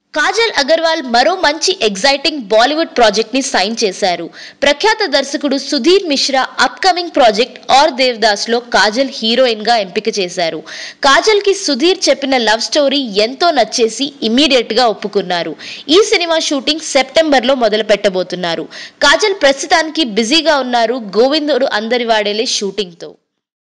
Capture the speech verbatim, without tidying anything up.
కాజల్ అగర్వాల్ మరో మంచి exciting Bollywood project ని సైన్ చేశారు. ప్రఖ్యాత దర్శకుడు Sudhir Mishra upcoming project Aur Devdas లో కాజల్ హీరోయిన్ గా ఎంపిక చేశారు. కాజల్ కి సుధీర్ చెప్పిన లవ్ స్టోరీ ఎంతో నచ్చేసి ఇమ్మీడియట్ గా ఒప్పుకున్నారు. ఈ సినిమా షూటింగ్ సెప్టెంబర్ లో మొదలు పెట్టబోతున్నారు. కాజల్ ప్రస్తుతానికి బిజీగా ఉన్నారు గోవిందుడు అందరివాడేలే షూటింగ్ తో.